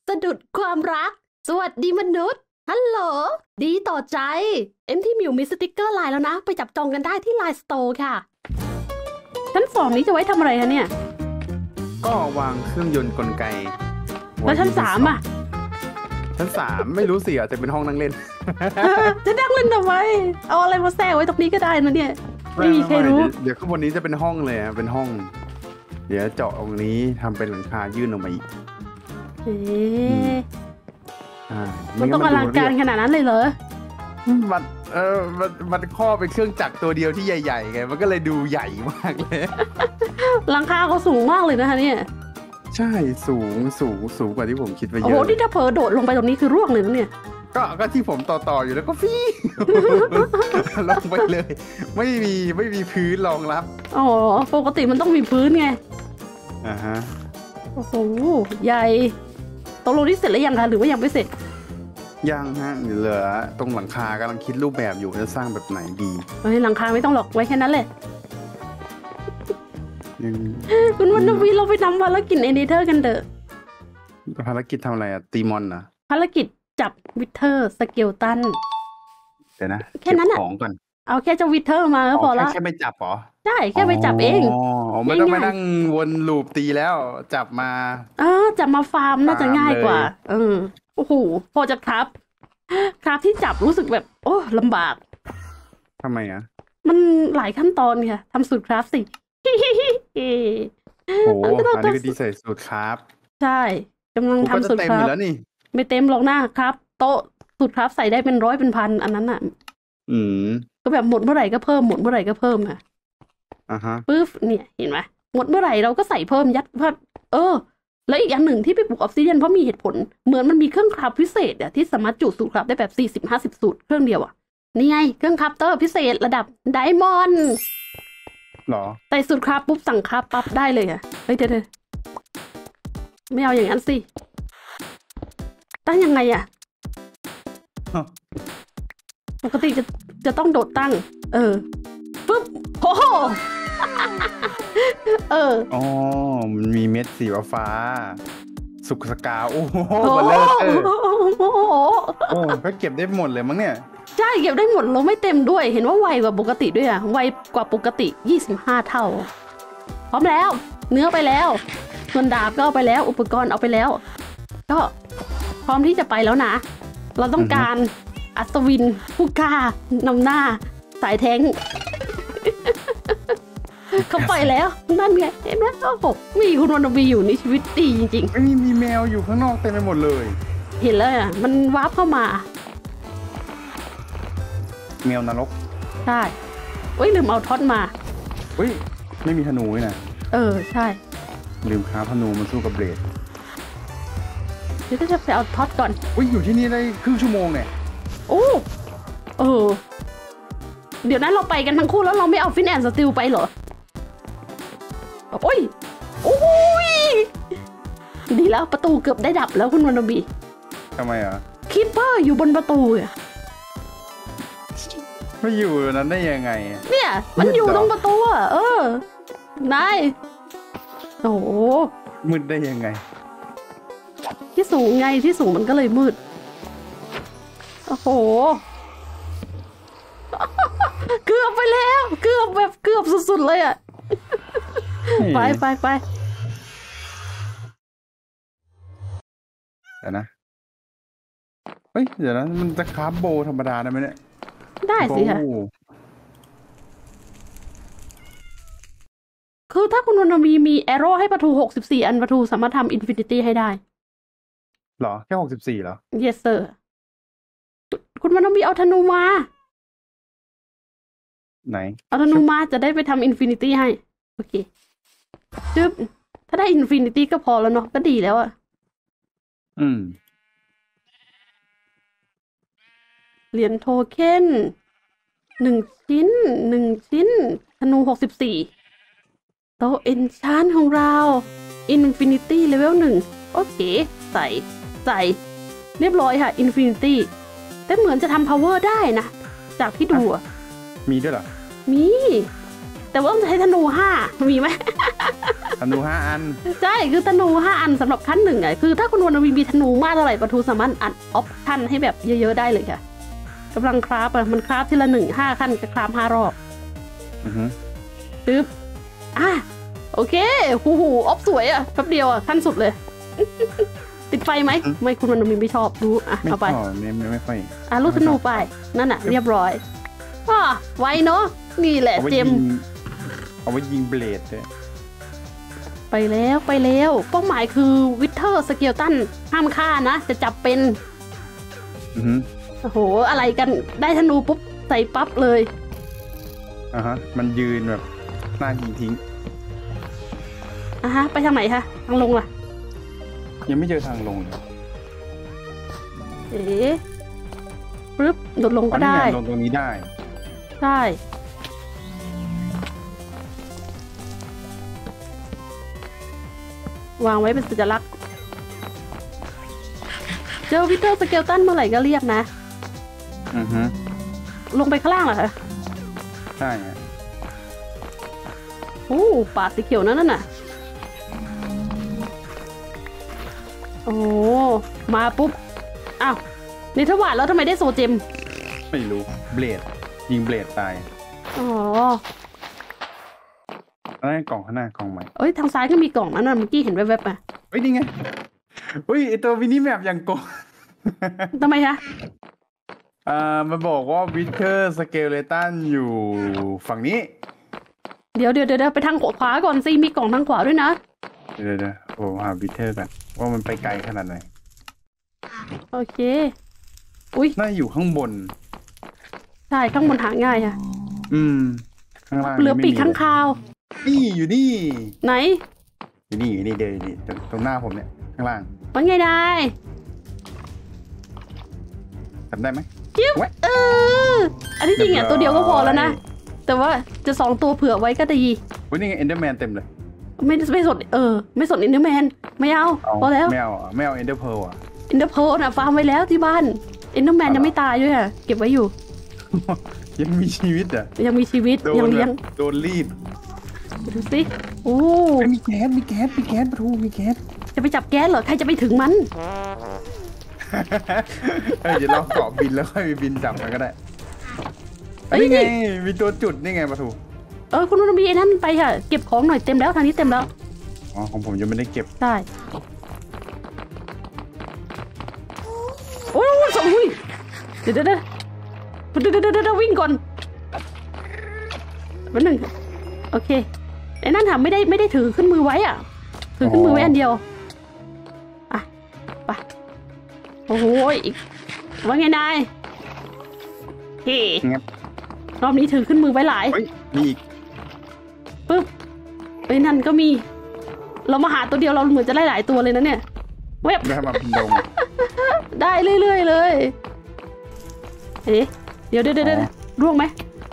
สะดุดความรักสวัสดีมนุษย์ฮัลโหลดีต่อใจที่มิวมีสติกเกอร์ไลน์แล้วนะไปจับจองกันได้ที่ไลน์สโตร์ค่ะชั้น2นี้จะไว้ทำอะไรคะเนี่ยก็วางเครื่องยนต์กลไกแล้วชั้น3อ่ะชั้น3ไม่รู้สิอาจจะเป็นห้องนั่งเล่นจะนั่งเล่นทำไมเอาอะไรมาแทรกไว้ตรงนี้ก็ได้นะเนี่ยไม่มีใครรู้เดี๋ยวข้างบนนี้จะเป็นห้องเลยเป็นห้องเดี๋ยวเจาะตรงนี้ทำเป็นหลังคายื่นออกมาอีกมันต้องอลังการขนาดนั้นเลยเหรอมันข้อเป็นเครื่องจักรตัวเดียวที่ใหญ่ๆไงมันก็เลยดูใหญ่มากเลยหลังคาเขาสูงมากเลยนะคะเนี่ยใช่สูงกว่าที่ผมคิดไว้เยอะโอ้โหที่ถ้าเผลอโดดลงไปตรงนี้คือร่วงเลยนะเนี่ยก็ที่ผมต่ออยู่แล้วก็ฟี่ลงไปเลยไม่มีพื้นรองรับอ๋อปกติมันต้องมีพื้นไงฮะโอ้โหใหญ่ตกลงที่เสร็จแล้วยังคะหรือว่ายังไม่เสร็จยังฮะเหลือตรงหลังคากำลังคิดรูปแบบอยู่จะสร้างแบบไหนดีหลังคาไม่ต้องหรอกไว้แค่นั้นแหละคุณวันนวีเราไปทำภารกิจในเนเธอร์กันเถอะภารกิจทำอะไรอะตีมอนนะภารกิจจับวิเทอร์สเกลตันเดี๋ยวนะแค่นั้นของก่อนเอาแค่เจ้าวิเทอร์มาก็พอละแค่ไม่จับหรอใช่แค่ไปจับเองไม่ต้องไปนั่งวนลูปตีแล้วจับมาจับมาฟาร์มน่าจะง่ายกว่าโอ้โหพอจะครับที่จับรู้สึกแบบโอ้ลำบากทำไมอ่ะมันหลายขั้นตอนค่ะทำสูตรคราฟสิโอ้อันนี้ก็ดีใส่สูตรคราฟใช่กำลังทำสูตรคราฟไม่เต็มหรอกหน้าครับโต๊ะสูตรคราฟใส่ได้เป็น100เป็นพันอันนั้นอ่ะก็แบบหมดเมื่อไหร่ก็เพิ่มหมดเมื่อไหร่ก็เพิ่มอ่ะปึ๊บเนี่ยเห็นไหมหมดเมื่อไหร่เราก็ใส่เพิ่มยัดเพิ่มแล้วอีกอย่างหนึ่งที่ไปปลูกออฟซิเดียนเพราะมีเหตุผลเหมือนมันมีเครื่องคราฟพิเศษอ่ะที่สามารถจุสูตรคราฟได้แบบ40-50สูตรเครื่องเดียวอ่ะนี่ไงเครื่องคราฟเตอร์พิเศษระดับไดมอนด์หรอใส่สูตรคราฟปุ๊บสั่งคราฟปั๊บได้เลยอ่ะเฮ้ยเดี๋ยวไม่เอาอย่างนั้นสิตั้งยังไงอ่ะปกติจะต้องโดดตั้งปุ๊บโอ้โหอ๋อมันมีเม็ดสีฟ้าสุกสกาวโอ้โหมันเลอะเทอะโอ้ก็เก็บได้หมดเลยมั้งเนี่ยใช่เก็บได้หมดเราไม่เต็มด้วยเห็นว่าไวกว่าปกติด้วยอ่ะไวกว่าปกติ25เท่าพร้อมแล้วเนื้อไปแล้วส่วนดาบก็เอาไปแล้วอุปกรณ์เอาไปแล้วก็พร้อมที่จะไปแล้วนะเราต้องการอัศวินผู้กล้านำหน้าสายแทงเขาไปแล้วนั่นไงเห็นไหมโอ้โหมีคุณวันวีอยู่ในชีวิตดีจริงๆมีแมวอยู่ข้างนอกเต็มไปหมดเลยเห็นแล้วอ่ะมันวาร์ปเข้ามาแมวนรกใช่ลืมเอาท็อตมาไม่มีธนูเลยนะใช่ลืมค้าธนูมาสู้กับเบลดเดี๋ยวจะไปเอาท็อตก่อนอยู่ที่นี่ได้ครึ่งชั่วโมงเนี่ยเดี๋ยวนั้นเราไปกันทั้งคู่แล้วเราไม่เอาฟินแอนด์สติลไปเหรอโอ้ยดีแล้วประตูเกือบได้ดับแล้วคุณวันบีทำไมอ่ะคิปเปอร์อยู่บนประตูอ่ะไม่อยู่นั้นได้ยังไงเนี่ยมันอยู่ตรงประตูอ่ะนายโอ้มืดได้ยังไงที่สูงไงที่สูงมันก็เลยมืดโอ้โหเกือบไปแล้วเกือบสุดๆเลยอ่ะไปเดี๋ยวนะเดี๋ยวนะมันจะคราฟโบธรรมดาได้ไหมเนี่ยได้สิค่ะคือถ้าคุณวันมีแอโร่ให้ประตู64อันประตูสามารถทำอินฟินิตี้ให้ได้หรอแค่64เหรอ yes sir คุณวันเอาธนูมาไหนเอาธนูมาจะได้ไปทำอินฟินิตี้ให้โอเคจึ๊บถ้าได้อินฟินิตี้ก็พอแล้วเนาะก็ดีแล้วอ่ะเหรียญโทเค็น1 ชิ้นธนู64โต๊ะเอนชานของเราอินฟินิตี้เลเวล1โอเคใส่เรียบร้อยค่ะอินฟินิตี้แต่เหมือนจะทำพาวเวอร์ได้นะจากที่ดูมีด้วยเหรอมีแต่ว่าต้องใช้ธนู5มีไหมธนู5 อันใช่คือธนู5 อันสำหรับขั้น1อ่ะคือถ้าคุณวรรณวีมีธนูมากเท่าไหร่ปะทูสามารถอัดออปชั่นให้แบบเยอะๆได้เลยค่ะกำลังคราฟอ่ะมันคราฟทีละ5 ขั้นจะคราฟ5 รอบปึ๊บโอเคหูออฟสวยอ่ะแป๊บเดียวอ่ะขั้นสุดเลยติดไฟไหมไม่คุณวรรณวีไม่ชอบดูเอาไปไม่ค่อยลูกธนูไปนั่นน่ะเรียบร้อยไวเนาะนี่แหละเจมเอาไว้ยิงเบลดเลยไปแล้วเป้าหมายคือวิเทอร์สเกลตันห้ามฆ่านะจะจับเป็นโอ้โหอะไรกันได้ธนูปุ๊บใส่ปั๊บเลยมันยืนแบบหน้ายิงทิ้งไปทางไหนคะทางลงล่ะยังไม่เจอทางลงเลยปึ๊บโดดลงก็ได้ลงตรงนี้ได้ใช่วางไว้เป็นสัญลักษณ์เจอวิเทอร์สเกลตันเมื่อไหร่ก็เรียกนะลงไปข้างล่างเหรอคะใช่ป่าสีเขียวนั่นน่ะโอ้มาปุ๊บนี่ถ้าหวานแล้วทำไมได้โซเจมไม่รู้เบลดยิงเบลดตายอะไรกล่องข้างหน้ากล่องใหม่ทางซ้ายก็มีกล่องนั่นเมื่อกี้เห็นแวบๆอ่ะนี่ไงไอตัววินิแมปอย่างโกงทำไมคะมันบอกว่าวิเทอร์สเกเลตันอยู่ฝั่งนี้เดี๋ยวไปทางขวาก่อนสิมีกล่องทางขวาด้วยนะเดี๋ยวผมหาวิเทอร์กันว่ามันไปไกลขนาดไหนโอเคอุ้ยน่าอยู่ข้างบนใช่ข้างบนหาง่ายค่ะข้างล่างเหลือปีกข้างคาวนี่อยู่นี่ไหนอยู่นี่เดินนี่ตรงหน้าผมเนี่ยข้างล่างว่าไงได้ทำได้ไหมจิ๊บอันที่จริงตัวเดียวก็พอแล้วนะแต่ว่าจะ2 ตัวเผื่อไว้ก็ดีนี่ไงเอนเดอร์แมนเต็มเลยไม่สนไม่สนเอนเดอร์แมนไม่เอาพอแล้วไม่เอาเอนเดอร์เพลอ่ะเอนเดอร์เพลน่ะฟาร์มไว้แล้วที่บ้านเอนเดอร์แมนยังไม่ตายด้วยอ่ะเก็บไว้อยู่ยังมีชีวิตอ่ะยังมีชีวิตยังเลี้ยงโดนรีดดูสิมีแก๊สประตูมีแก๊สจะไปจับแก๊สเหรอใครจะไปถึงมันเดี๋ยวเราเกาะบินแล้วค่อยบินจับมันก็ได้นี่ไงมีตัวจุดนี่ไงประตูคุณนุ่นมีไอ้นั่นไปค่ะเก็บของหน่อยเต็มแล้วทางนี้เต็มแล้วของผมยังไม่ได้เก็บได้สองเดี๋ยววิ่งก่อนวันหนึ่งโอเคไอ้นั่นถามไม่ได้ถือขึ้นมือไว้อ่ะถือขึ้นมือไว้อันเดียวไปโอ้โหอีกว่าไงนายรอบนี้ถือขึ้นมือไว้หลายมีอีกปึ๊บนั่นก็มีเรามาหาตัวเดียวเราเหมือนจะได้หลายตัวเลยนะเนี่ยเว็บได้มาพินดงได้เรื่อยๆเลยเดี๋ยวร่วงไหม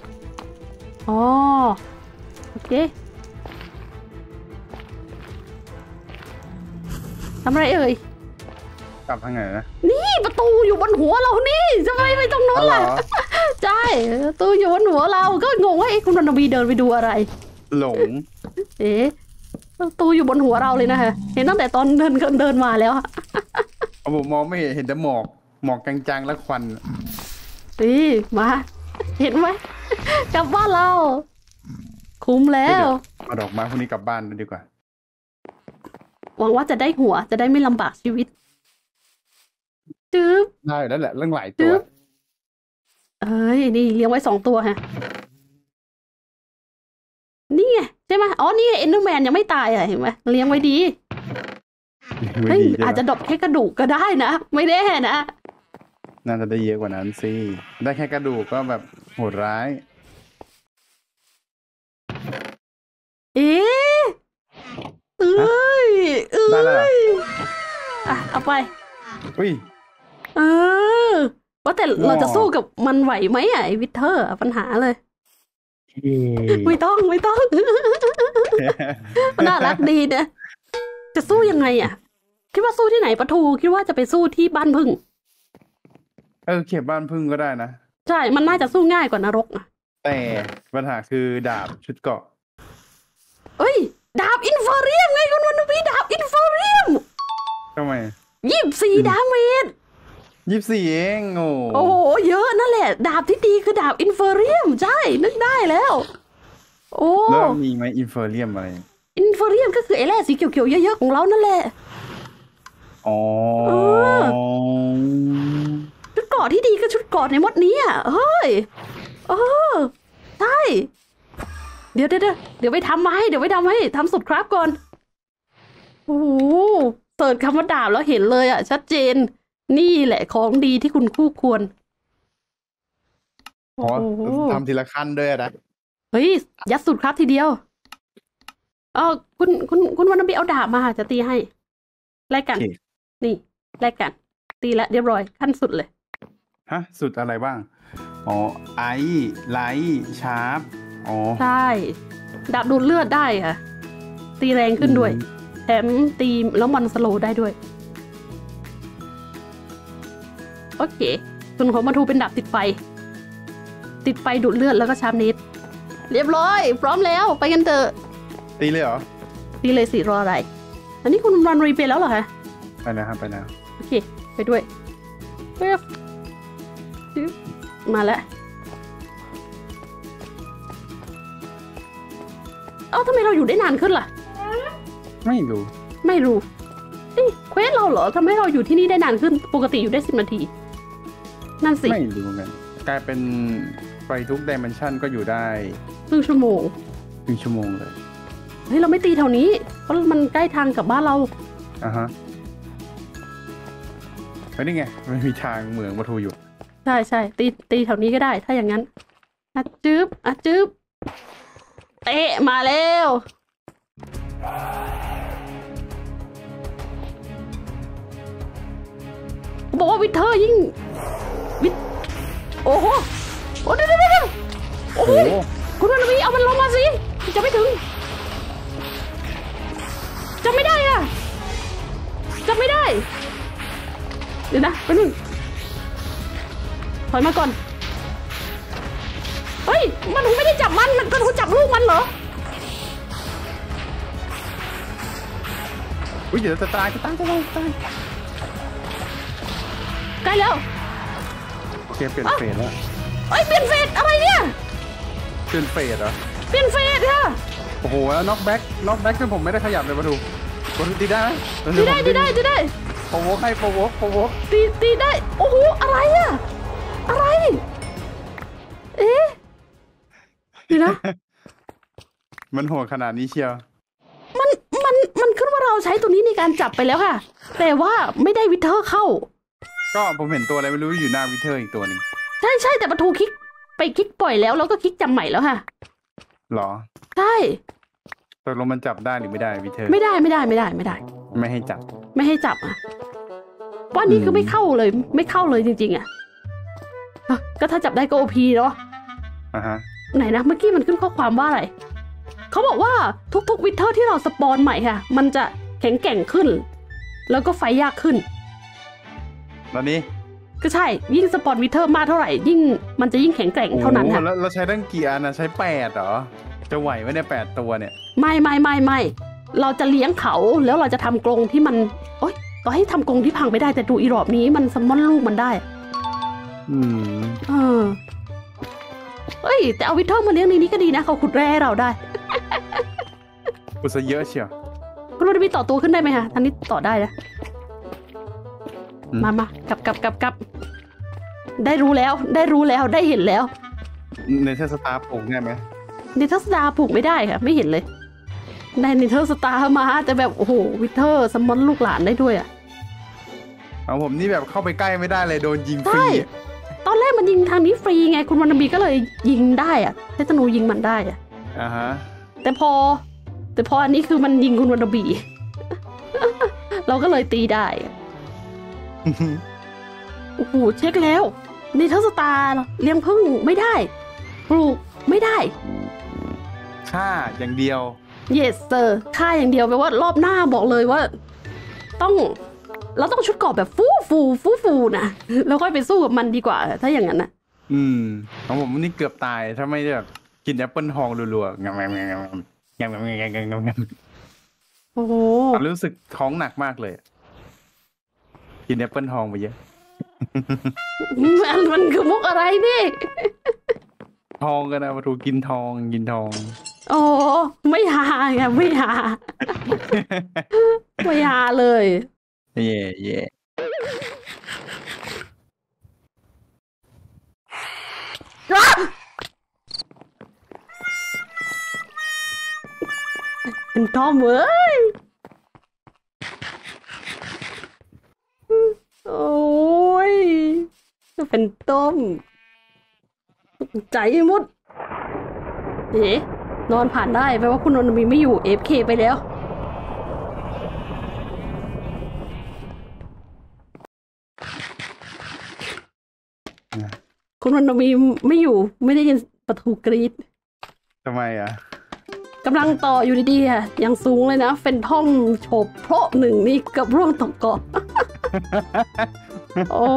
โอเคทำอะไรกลับทางไหนนะนี่ประตูอยู่บนหัวเรานี่ทำไมไปตรงโน้นล่ะใช่ประตูอยู่บนหัวเราก็งงว่าคุณวรรณวีเดินไปดูอะไรหลงประตูอยู่บนหัวเราเลยนะคะเห็นตั้งแต่ตอนเดินมาแล้วผมมองไม่เห็นแต่หมอกจางๆและควันมาเห็นไหมกลับบ้านเราคุ้มแล้วเอาดอกไม้พวกนี้กลับบ้านดีกว่าหวังว่าจะได้หัวจะได้ไม่ลำบากชีวิตได้แล้วแหละเรื่องหลายตัวนี่เลี้ยงไว้2 ตัวฮะนี่ไงใช่ไหมนี่เอ็นเดอร์แมนยังไม่ตายเห็นไหมเลี้ยงไว้ดีอาจจะดรอปแค่กระดูกก็ได้นะไม่แน่นะน่าจะได้เยอะกว่านั้นสิได้แค่กระดูกก็แบบโหดร้ายได้แล้วเอาไปว่าแต่เราจะสู้กับมันไหวไหมไอ้วิเทอร์ปัญหาเลยไม่ต้องน่ารักดีนะจะสู้ยังไงคิดว่าสู้ที่ไหนปะทูคิดว่าจะไปสู้ที่บ้านพึ่งเขตบ้านพึ่งก็ได้นะใช่มันน่าจะสู้ง่ายกว่านรกแต่ปัญหาคือดาบชุดเกาะดาบอินอินเฟอร์เรียมทำไม 24 ดาเมจ 24เองโอ้โหเยอะนั่นแหละดาบที่ดีคือดาบอินเฟอร์เรียมใช่นึกได้แล้วโอ้แล้วมีไหมอินเฟอร์เรียมอะไรอินเฟอร์เรียมก็คือไอ้แร่สีเขียวๆเยอะๆของเรานั่นแหละอ๋อชุดเกราะที่ดีก็ชุดเกราะในมดนี้อ่ะเฮ้ยใช่เดี๋ยวไปทำมาให้ทำสุดครับก่อนโอ้โหเสิร์ชคำว่าดาบแล้วเห็นเลยอ่ะชัดเจนนี่แหละของดีที่คุณคู่ควรทำทีละขั้นด้วยนะเฮ้ยยัดสุดครับทีเดียวคุณวันนบีเอาดาบมาจะตีให้แลกกันนี่แลกกันตีละเรียบร้อยขั้นสุดเลยฮะสุดอะไรบ้างไอไลท์ชาร์ปใช่ดาบดูดเลือดได้ค่ะตีแรงขึ้นด้วยแถมตีแล้วมันสโลว์ได้ด้วยโอเคส่วนของมาทูเป็นดาบติดไฟดูดเลือดแล้วก็ชาร์ปนิดเรียบร้อยพร้อมแล้วไปกันเถอะตีเลยเหรอตีเลยสิรออะไรอันนี้คุณรันรีไปแล้วเหรอคะไปแล้วครับไปแล้วโอเคไปด้วยมาแล้วทำไมเราอยู่ได้นานขึ้นล่ะไม่รู้เควสเราเหรอทำให้เราอยู่ที่นี่ได้นานขึ้นปกติอยู่ได้10 นาทีนั่นสิไม่รู้เหมือนกันกลายเป็นไปทุก dimension ก็อยู่ได้ครึ่งชั่วโมงเลยเฮ้ยเราไม่ตีแถวนี้เพราะมันใกล้ทางกับบ้านเราฮะนี่ไงมันมีทางเหมืองวัตถุอยู่ใช่ตีแถวนี้ก็ได้ถ้าอย่างนั้นจึ๊บเตะมาแล้วบอกว่าวิเทอร์ยิ่งโอ้โหเดี๋ยวโอ้โหคุณวันวีเอามันลงมาสิจะไม่ถึงจะไม่ได้อะจะไม่ได้เดี๋ยวนะไปหนึ่งถอยมาก่อนเฮ้ยมันไม่ได้จับมันก็ถูกจับลูกมันเหรอเดี๋ยวจะตายใกล้แล้วโอเคเปลี่ยนเฟสแล้วเปลี่ยนเฟสอะไรเนี่ยเปลี่ยนเฟสเหรอเปลี่ยนเฟสค่ะโอ้โหแล้วน็อกแบ็กจนผมไม่ได้ขยับเลยมาดูตีได้ไหมตีได้โปรโวกให้โปรโวกตีได้โอ้โหอะไรอะอะไรดีนะมันโหดขนาดนี้เชียวมันขึ้นว่าเราใช้ตัวนี้ในการจับไปแล้วค่ะแต่ว่าไม่ได้วิเทอร์เข้าก็ผมเห็นตัวอะไรไม่รู้อยู่หน้าวิเทอร์อีกตัวนึงใช่แต่ประตูคลิกไปคลิกปล่อยแล้วก็คลิกจำใหม่แล้วค่ะหรอใช่ตกลงมันจับได้หรือไม่ได้วิเทอร์ไม่ได้ไม่ให้จับอ่ะว่านี่คือไม่เข้าเลยจริงๆอ่ะก็ถ้าจับได้ก็โอพีเนาะไหนนะเมื่อกี้มันขึ้นข้อความว่าอะไรเขาบอกว่าทุกๆวิเทอร์ที่เราสปอนใหม่ค่ะมันจะแข็งแกร่งขึ้นแล้วก็ไฟยากขึ้นตอนนี้ก็ใช่ยิ่งสปอนวิเทอร์มากเท่าไหร่ยิ่งมันจะยิ่งแข็งแกร่งเท่านั้นค่ะแล้วเราใช้ตั้งกี่อันนะใช้8เหรอจะไหวไหมเนี่ย8ตัวเนี่ยไม่เราจะเลี้ยงเขาแล้วเราจะทำกรงที่มันต่อให้ทำกรงที่พังไม่ได้แต่ดูอีรอบนี้มันซัมมอนลูกมันได้แต่เอาวิเทอร์มาเลี้ยงในนี้ก็ดีนะเขาขุดแร่ให้เราได้ขุดซะเยอะเชียวคุณรู้มีต่อตัวขึ้นได้ไหมคะทางนี้ต่อได้นะมากลับได้รู้แล้วได้เห็นแล้วในเทอร์สตาร์ปลูกได้ไหมในเทอร์สตาร์ปลูกไม่ได้ค่ะไม่เห็นเลยในเทอร์สตาร์มาแต่แบบโอ้โหวิเทอร์ซัมมอนลูกหลานได้ด้วยของผมนี่แบบเข้าไปใกล้ไม่ได้เลยโดนยิงฟรีตอนแรกมันยิงทางนี้ฟรีไงคุณวันนบีก็เลยยิงได้ใช้ธนูยิงมันได้แต่พออันนี้คือมันยิงคุณวันนบีเราก็เลยตีได้โอ้โหเช็คแล้วในเทอร์สตาร์เลี้ยงผึ้งไม่ได้ปลูกไม่ได้ฆ่าอย่างเดียว yes sir ฆ่าอย่างเดียวแปลว่ารอบหน้าบอกเลยว่าเราต้องชุดเกราะแบบฟูนะแล้วค่อยไปสู้กับมันดีกว่าถ้าอย่างนั้นนะของผมนี่เกือบตายถ้าไม่แบบกินแอปเปิลทองรัวๆงำโอ้โหรู้สึกท้องหนักมากเลยกินแอปเปิลทองไปเยอะมันคือมุกอะไรนี่ทองกันนะมาถูกกินทองโอ้ไม่หาไงไม่หาไม่หาเลยเย่เป็นทอมเว้ยโอ้ยเป็นต้มใจมุดเอ๊ะนอนผ่านได้แปลว่าคุณนนท์มีไม่อยู่ AFK ไปแล้วคุณนนท์มีไม่อยู่ไม่ได้ยินประตูกรีดทำไมอ่ะกำลังต่ออยู่ดีๆอ่ะยังสูงเลยนะเฟนทอมโฉบเพราะหนึ่งนี่กับร่วงตกเกาะโอ้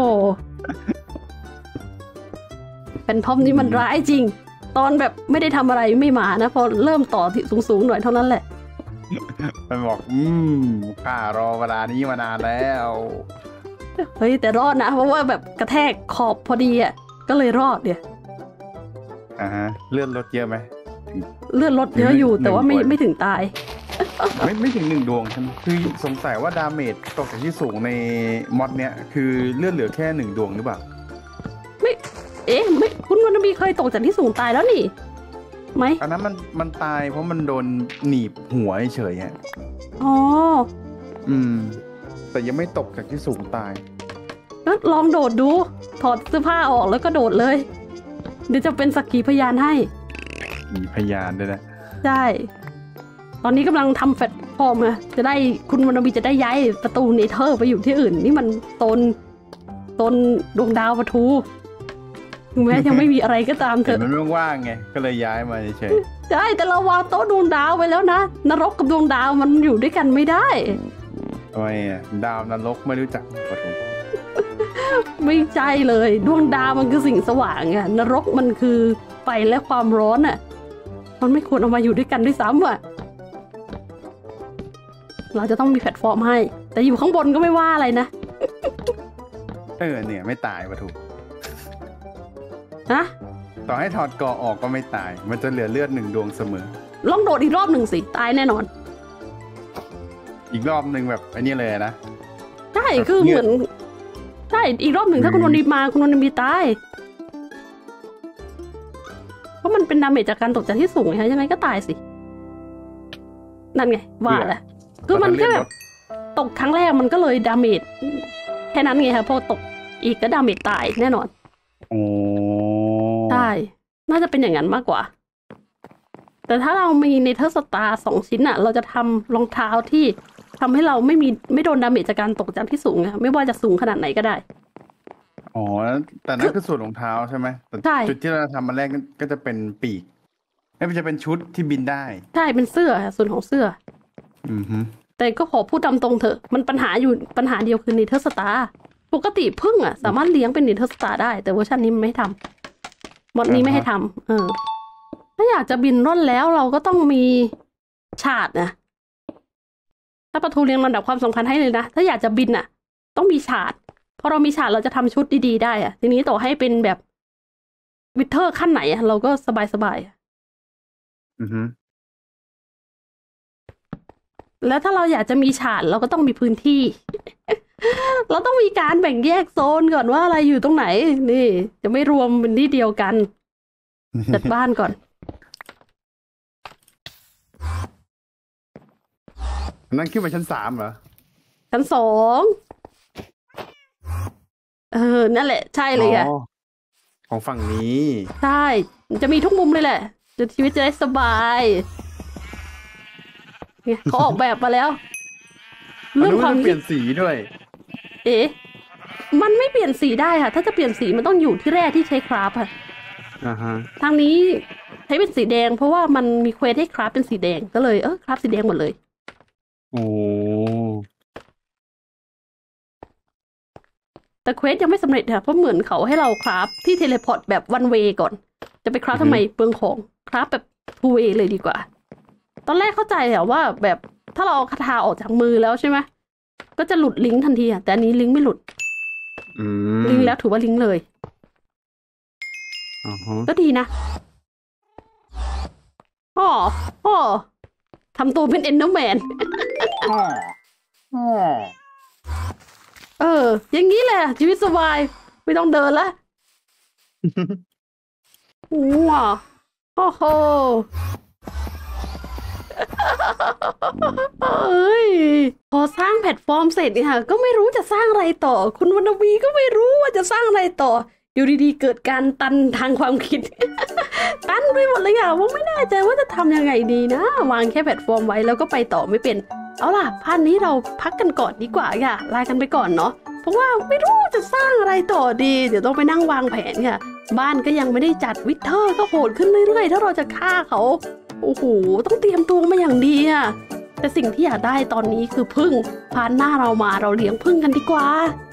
เฟนทอมนี่มันร้ายจริงตอนแบบไม่ได้ทำอะไรไม่มานะพอเริ่มต่อที่สูงๆหน่อยเท่านั้นแหละมันบอกข้ารอเวลานี้มานานแล้วเฮ้ยแต่รอดนะเพราะว่าแบบกระแทกขอบพอดีอ่ะก็เลยรอดเนี่ยเลื่อนรถเยอะไหมเลื่อนรถเยอะอยู่แต่ว่าไม่ถึงตายไม่ถึง1 ดวงใช่ไหมคือสงสัยว่าดาเมจตกจากที่สูงในมอดเนี้ยคือเลื่อนเหลือแค่1 ดวงหรือเปล่าไม่ไม่คุณวันนบีเคยตกจากที่สูงตายแล้วนี่ไหมอันนั้นมันตายเพราะมันโดนหนีบหัวเฉยอ๋อแต่ยังไม่ตกจากที่สูงตายก็ลองโดดดูถอดเสื้อผ้าออกแล้วก็โดดเลยเดี๋ยวจะเป็นสักขีพยานให้มีพยานด้วยนะใช่ตอนนี้กำลังทำแฟลตฟอร์มอะจะได้คุณวันนบีจะได้ย้ายประตูเนเธอร์ไปอยู่ที่อื่นนี่มันโซนดวงดาวปะทูถึงแม้ยังไม่มีอะไรก็ตามเถอะมันว่างไงก็เลยย้ายมาเฉยใช่แต่เราวางโต๊ะดวงดาวไว้แล้วนะนรกกับดวงดาวมันอยู่ด้วยกันไม่ได้ทำไมดาวนรกไม่รู้จักปะทูไม่ใช่เลยดวงดาวมันคือสิ่งสว่างอะนรกมันคือไฟและความร้อนอะมันไม่ควรเอามาอยู่ด้วยกันด้วยซ้ำอะเราจะต้องมีแพลตฟอร์มให้แต่อยู่ข้างบนก็ไม่ว่าอะไรนะเนี่ยไม่ตายปะทูฮะต่อให้ถอดเกราะออกก็ไม่ตายมันจะเหลือเลือด1 ดวงเสมอลองโดดอีกรอบหนึ่งสิตายแน่นอนอีกรอบหนึ่งแบบอันนี้เลยนะใช่คือเหมือนใช่อีกรอบหนึ่งถ้าคุณนนท์มาคุณนนท์มีตายเพราะมันเป็นดาเมจจากการตกจากที่สูงไงยังไงก็ตายสินั่นไงว่าแหละคือมันแค่แบบตกครั้งแรกมันก็เลยดาเมจแค่นั้นไงคะพอตกอีกก็ดาเมจตายแน่นอนโอ้ใช่น่าจะเป็นอย่างนั้นมากกว่าแต่ถ้าเรามีเนเธอร์สตาร์2 ชิ้นอะเราจะทำรองเท้าที่ทำให้เราไม่โดนดาเมจจากการตกจากที่สูงไงไม่ว่าจะสูงขนาดไหนก็ได้อ๋อแต่นั่นคือส่วนรองเท้าใช่ไหมใช่จุดที่เราทำมันแรกก็จะเป็นปีกไม่จะเป็นชุดที่บินได้ใช่เป็นเสื้อส่วนของเสื้อแต่ก็ขอพูดตามตรงเถอะมันปัญหาเดียวคือเนเธอร์สตาร์ปกติพึ่งอะสามารถเลี้ยงเป็นเนเธอร์สตาร์ได้แต่เวอร์ชันนี้มันไม่ทำมอดนี้ไม่ให้ทำถ้าอยากจะบินร่อนแล้วเราก็ต้องมีฉาดนะถ้าประทูเรียงลำดับความสำคัญให้เลยนะถ้าอยากจะบินอะต้องมีฉาดพอเรามีฉาดเราจะทำชุดดีๆได้อะทีนี้ต่อให้เป็นแบบวิเทอร์ขั้นไหนอะเราก็สบายแล้วถ้าเราอยากจะมีฉาดเราก็ต้องมีพื้นที่ เราต้องมีการแบ่งแยกโซนก่อนว่าอะไรอยู่ตรงไหนนี่จะไม่รวมเป็นที่เดียวกันจัดบ้านก่อนนั่นขึ้นไปชั้น3เหรอชั้น2นั่นแหละใช่เลยอะของฝั่งนี้ใช่จะมีทุกมุมเลยแหละชีวิตจะได้สบายเนี่ยเขาออกแบบมาแล้วเรื่องความเปลี่ยนสีด้วยมันไม่เปลี่ยนสีได้ค่ะถ้าจะเปลี่ยนสีมันต้องอยู่ที่แร่ที่ใช้คราฟค่ะทางนี้ใช้เป็นสีแดงเพราะว่ามันมีเควสให้คราฟเป็นสีแดงก็เลยคราฟสีแดงหมดเลยโอ้แต่เควสยังไม่สำเร็จค่ะเพราะเหมือนเขาให้เราคราฟที่เทเลพอร์ตแบบวันเวย์ก่อนจะไปคราฟทำไมเปลืองของคราฟแบบทูเวย์เลยดีกว่าตอนแรกเข้าใจอะว่าแบบถ้าเราเอาคาถาออกจากมือแล้วใช่ไหมก็จะหลุดลิงก์ทันทีอะแต่อันนี้ลิงก์ไม่หลุดลิงก์แล้วถือว่าลิงก์เลยก็ดีนะอ๋อทำตัวเป็นเอนเดอร์แมนอย่างนี้แหละชีวิตสบายไม่ต้องเดินละว้าวโอ้โหพอสร้างแพลตฟอร์มเสร็จเนี่ยก็ไม่รู้จะสร้างอะไรต่อคุณวรรณวีก็ไม่รู้ว่าจะสร้างอะไรต่ออยู่ดีๆเกิดการตันทางความคิด ตันไปหมดเลยอ่ะว่าไม่แน่ใจว่าจะทำยังไงดีนะวางแค่แพลตฟอร์มไว้แล้วก็ไปต่อไม่เป็นเอาล่ะพาร์ทนี้เราพักกันก่อนดีกว่าค่ะลากันไปก่อนเนาะเพราะว่าไม่รู้จะสร้างอะไรต่อดีเดี๋ยวต้องไปนั่งวางแผนค่ะบ้านก็ยังไม่ได้จัดวิเทอร์ก็โหดขึ้นเรื่อยๆถ้าเราจะฆ่าเขาโอ้โหต้องเตรียมตัวมาอย่างดีอ่ะแต่สิ่งที่อยากได้ตอนนี้คือผึ้งพาร์ทหน้าเรามาเราเลี้ยงผึ้งกันดีกว่า